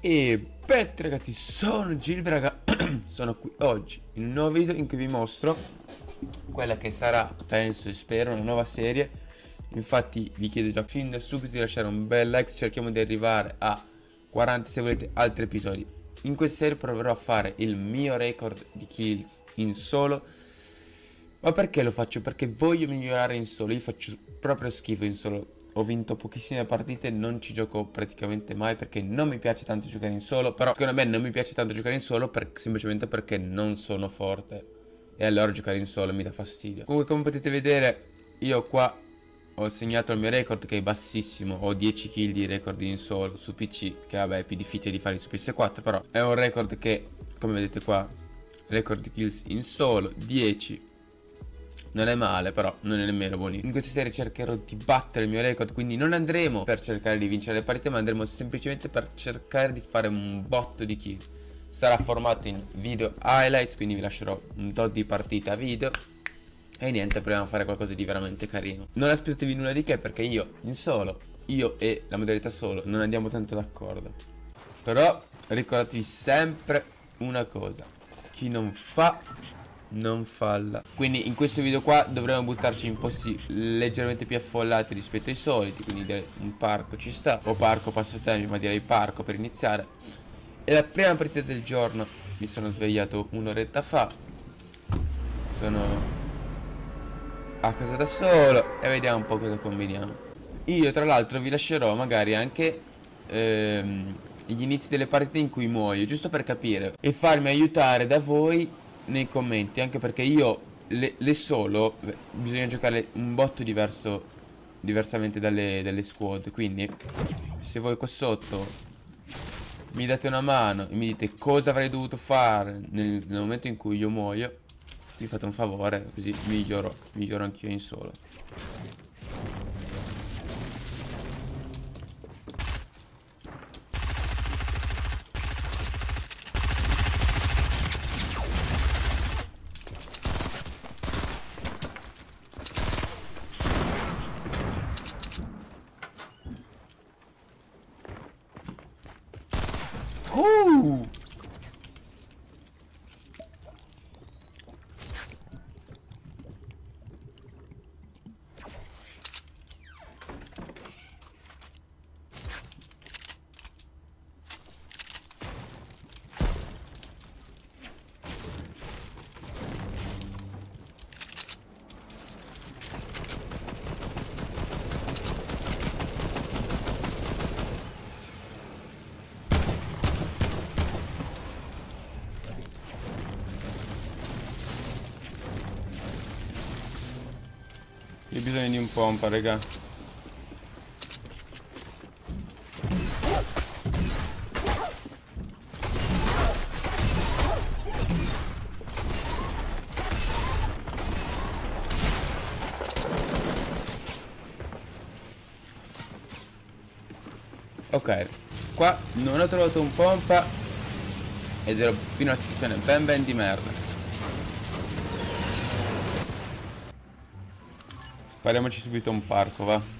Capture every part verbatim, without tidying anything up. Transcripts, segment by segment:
E pet ragazzi, sono Gilve raga. Sono qui oggi in un nuovo video in cui vi mostro quella che sarà, penso e spero, una nuova serie. Infatti vi chiedo già fin da subito di lasciare un bel like. Cerchiamo di arrivare a quaranta se volete altri episodi. In questa serie proverò a fare il mio record di kills in solo. Ma perché lo faccio? Perché voglio migliorare in solo. Io faccio proprio schifo in solo. Ho vinto pochissime partite, non ci gioco praticamente mai perché non mi piace tanto giocare in solo. Però secondo me non mi piace tanto giocare in solo per, semplicemente perché non sono forte. E allora giocare in solo mi dà fastidio. Comunque, come potete vedere, io qua ho segnato il mio record che è bassissimo. Ho dieci kill di record in solo su P C, che vabbè è più difficile di fare su P S quattro. Però è un record che, come vedete qua, record di kills in solo dieci. Non è male, però non è nemmeno buonissimo. In questa serie cercherò di battere il mio record, quindi non andremo per cercare di vincere le partite, ma andremo semplicemente per cercare di fare un botto di kill. Sarà formato in video highlights, quindi vi lascerò un tot di partita video. E niente, proviamo a fare qualcosa di veramente carino. Non aspettatevi nulla di che, perché io in solo, io e la modalità solo, non andiamo tanto d'accordo. Però ricordatevi sempre una cosa: chi non fa non falla. Quindi in questo video qua dovremo buttarci in posti leggermente più affollati rispetto ai soliti. Quindi direi un parco ci sta, o parco passatempi, ma direi parco per iniziare. E la prima partita del giorno, mi sono svegliato un'oretta fa, sono a casa da solo e vediamo un po' cosa combiniamo. Io tra l'altro vi lascerò magari anche ehm, gli inizi delle partite in cui muoio, giusto per capire e farmi aiutare da voi nei commenti, anche perché io le, le solo bisogna giocare un botto diverso, diversamente dalle, dalle squad. Quindi se voi qua sotto mi date una mano e mi dite cosa avrei dovuto fare nel, nel momento in cui io muoio, mi fate un favore, così miglioro, miglioro anch'io in solo. Uh! Io ho bisogno di un pompa, raga. Ok, qua non ho trovato un pompa ed ero fino a una situazione ben ben di merda. Spariamoci subito un parco, va.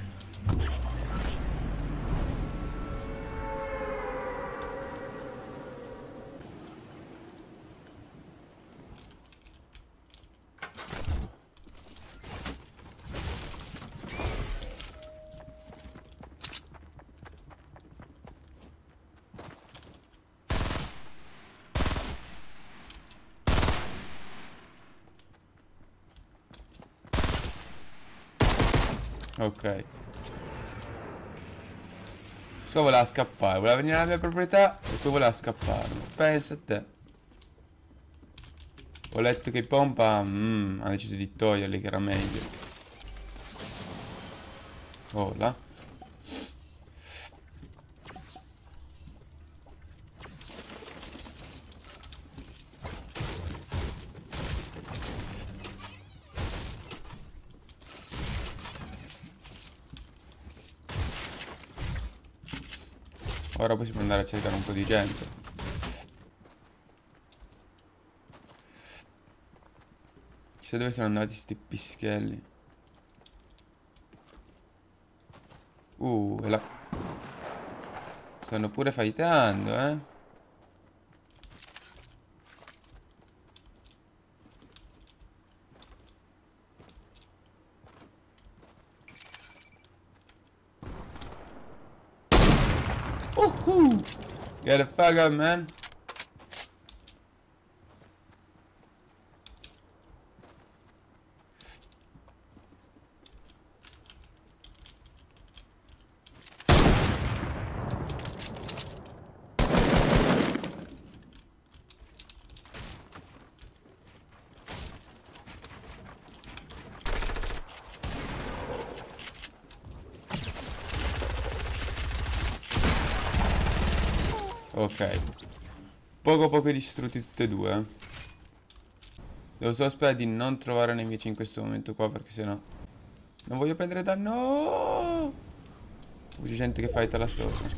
Ok. Questo voleva scappare, voleva venire alla mia proprietà e poi voleva scappare. Pensa a te. Ho letto che pompa mm, ha deciso di toglierli, che era meglio. Oh là. Ora possiamo andare a cercare un po' di gente. Chissà dove sono andati sti pischelli. Uh, è là. Stanno pure fightando, eh. Woohoo! Get the fuck up, man. Ok. Poco poco distrutti tutti e due, eh. Devo solo sperare di non trovare nemici in questo momento qua, perché sennò non voglio prendere danno. C'è gente che fighta là sopra.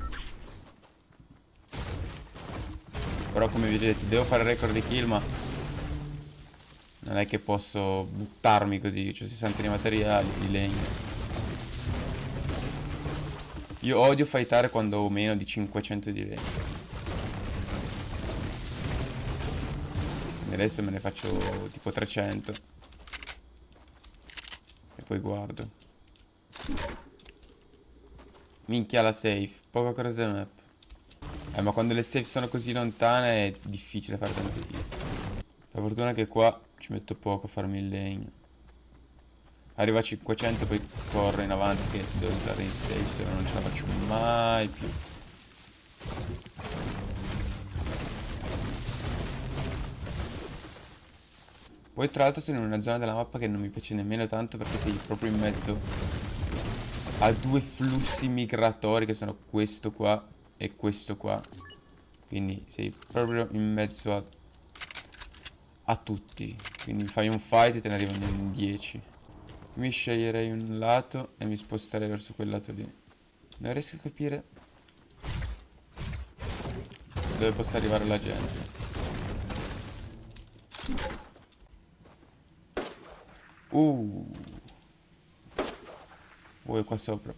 Però come vedete devo fare il record di kill, ma non è che posso buttarmi così. C'ho sessanta di materiali, di legno. Io odio fightare quando ho meno di cinquecento di legno. Adesso me ne faccio tipo trecento. E poi guardo. Minchia la safe. Poca cosa della map. Eh, ma quando le safe sono così lontane è difficile fare tanti kill. Per fortuna che qua ci metto poco a farmi il legno. Arriva a cinquecento, poi corro in avanti che devo entrare in safe, se no non ce la faccio mai più. Poi tra l'altro sono in una zona della mappa che non mi piace nemmeno tanto, perché sei proprio in mezzo a due flussi migratori che sono questo qua e questo qua. Quindi sei proprio in mezzo a, a tutti. Quindi fai un fight e te ne arrivano in dieci. Mi sceglierei un lato e mi sposterei verso quel lato lì. Non riesco a capire dove possa arrivare la gente. Uh. Uh, è qua sopra.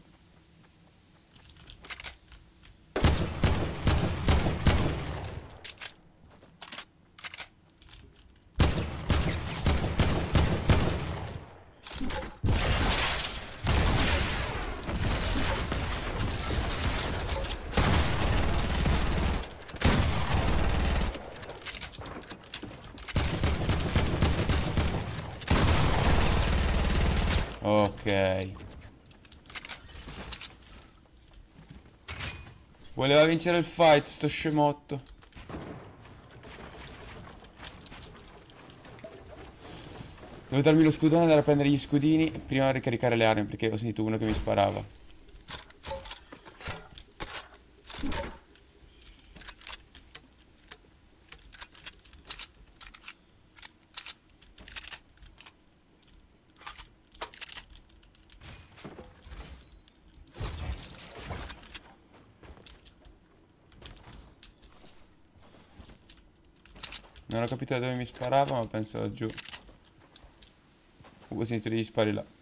Ok. Voleva vincere il fight, sto scemotto. Devo darmi lo scudone e andare a prendere gli scudini prima di ricaricare le armi, perché ho sentito uno che mi sparava. Non ho capito da dove mi sparava, ma penso laggiù. Ho sentito degli spari là.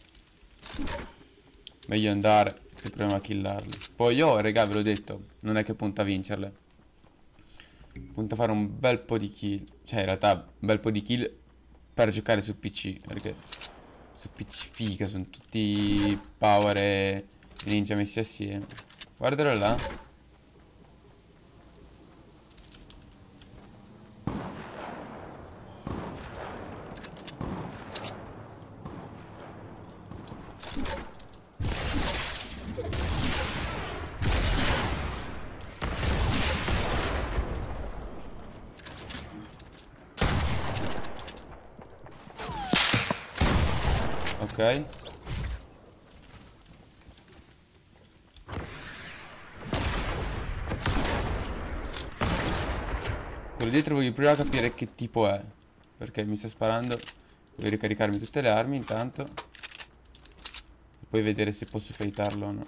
Meglio andare, che proviamo a killarli. Poi io, raga, ve l'ho detto, non è che punta a vincerle. Punta a fare un bel po' di kill. Cioè, in realtà, un bel po' di kill per giocare su P C. Perché su P C figa, sono tutti power e ninja messi assieme. Guardalo là. Ok. Quello dietro voglio prima capire che tipo è, perché mi sta sparando. Devo ricaricarmi tutte le armi intanto e poi vedere se posso fightarlo o no.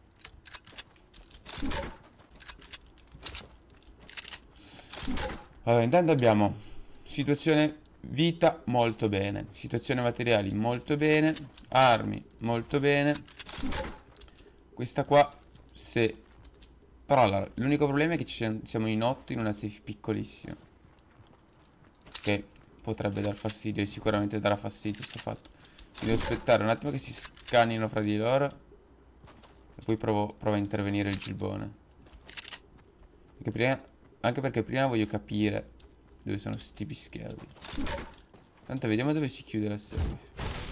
Allora, intanto abbiamo situazione vita molto bene, situazione materiali molto bene, armi molto bene. Questa qua, se Però allora, l'unico problema è che ci siamo siamo in otto in una safe piccolissima. Che potrebbe dar fastidio e sicuramente darà fastidio sto fatto. Devo aspettare un attimo che si scannino fra di loro. E poi provo, provo a intervenire il gibbone. Perché prima, anche perché prima voglio capire dove sono sti pischelli. Tanto vediamo dove si chiude la safe.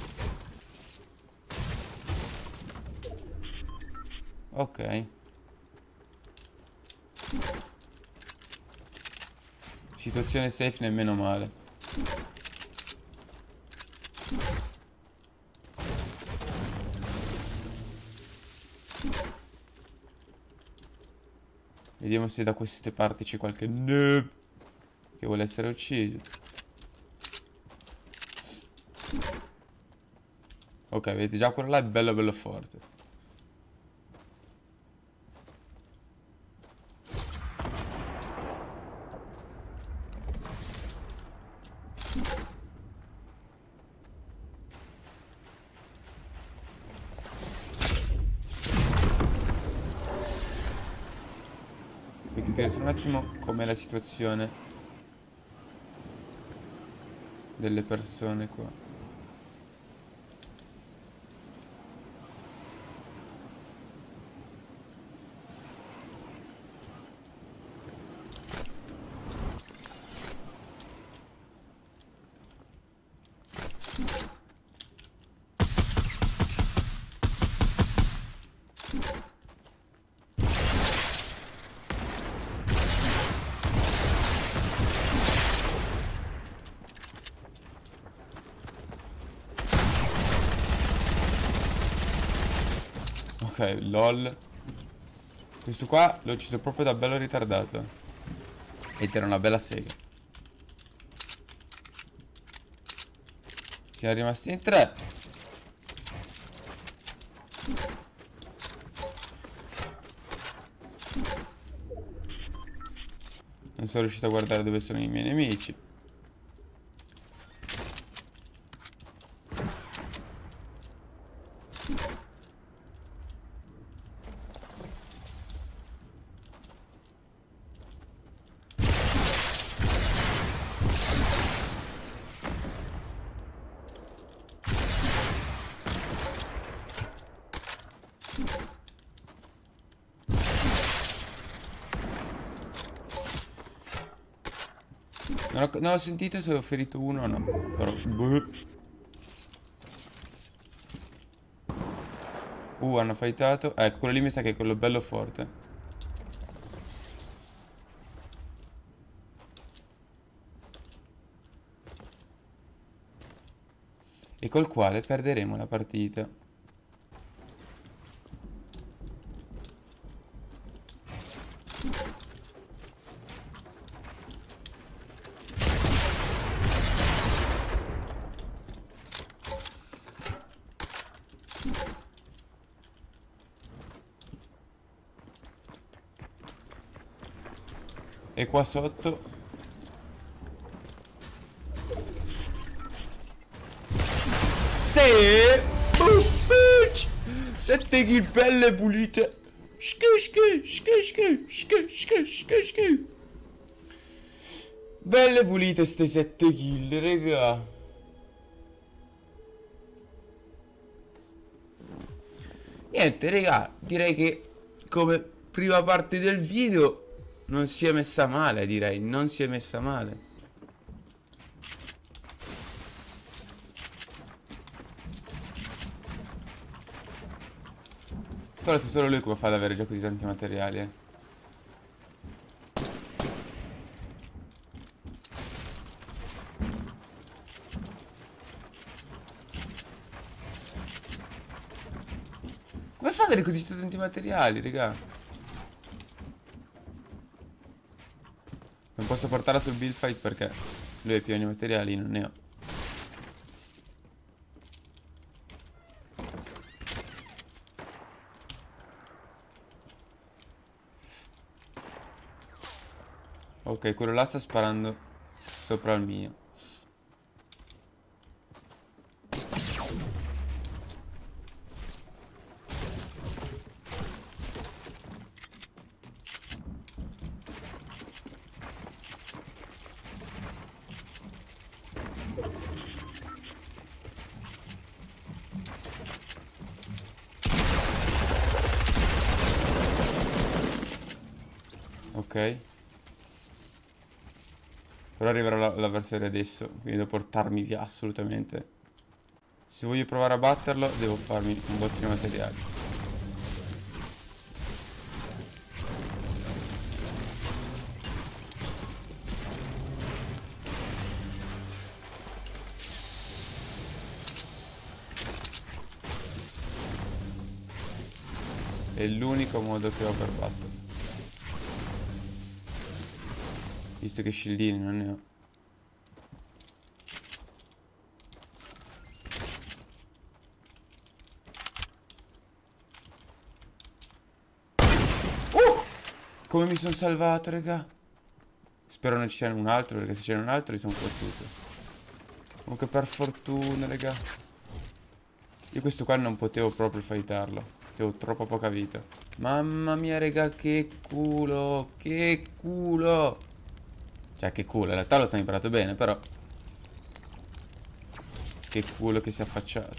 Ok. Situazione safe nemmeno male. Vediamo se da queste parti c'è qualche noob che vuole essere ucciso. Ok, vedete già quello là è bello bello forte. Per capire solo un attimo com'è la situazione delle persone qua. Ok, lol. Questo qua l'ho ucciso proprio da bello ritardato. Ed era una bella sega. Siamo rimasti in tre. Non sono riuscito a guardare dove sono i miei nemici. Non ho, non ho sentito se ho ferito uno o no. Però boh. Uh, hanno fightato. Ecco, quello lì mi sa che è quello bello forte. E col quale perderemo la partita. E qua sotto sì, sette kill belle pulite. Schì schì schì schì schì schì schì schì. Belle pulite ste sette kill, raga. Niente, raga, direi che come prima parte del video non si è messa male, direi, non si è messa male. Però se solo lui come fa ad avere già così tanti materiali, eh. Come fa ad avere così tanti materiali, raga? Non posso portarla sul build fight perché lui ha pieni materiali, non ne ho. Ok, quello là sta sparando sopra il mio. Ok. Però arriverà l'avversario adesso, quindi devo portarmi via assolutamente. Se voglio provare a batterlo devo farmi un bottino di materiali. È l'unico modo che ho per batterlo. Visto che scildini non ne ho. Uh! Come mi sono salvato, raga. Spero non ci sia un altro, perché se c'è un altro mi sono fottuto. Comunque per fortuna, raga. Io questo qua non potevo proprio fightarlo. Avevo troppo poca vita. Mamma mia, raga, che culo. Che culo. Cioè, che culo, in realtà lo sono imparato bene, però. Che culo che si è affacciato.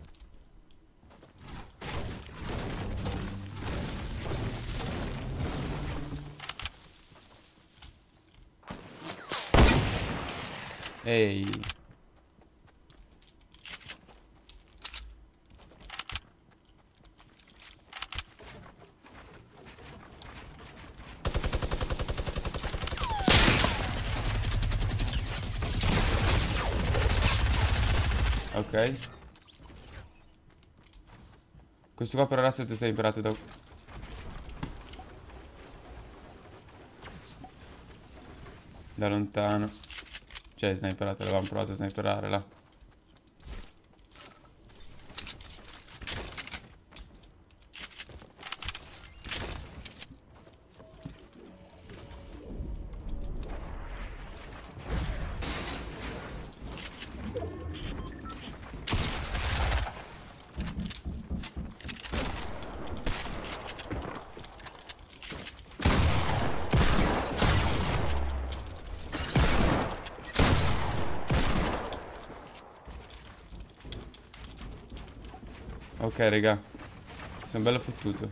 Ehi. Ok. Questo qua per ora se tu sei imparato da... Da lontano. Cioè, sniperato, l'avevamo provato a sniperare là. Ok, raga. Sono bello fottuto.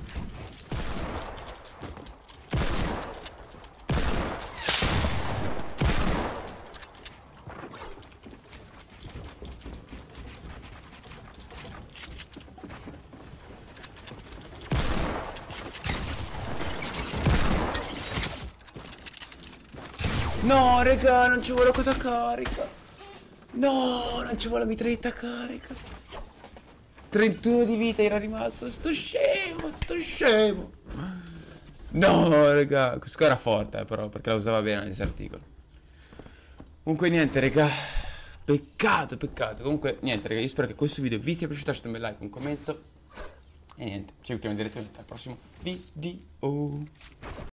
No, raga, non ci vuole cosa carica. No, non ci vuole la mitraglietta carica. trentuno di vita era rimasto. Sto scemo, sto scemo. No, raga. Questo qua era forte, eh, però, perché la usava bene nel articolo. Comunque, niente, raga. Peccato, peccato. Comunque, niente, raga. Io spero che questo video vi sia piaciuto. Lasciate un bel like, un commento. E niente, ci vediamo direttamente al prossimo video.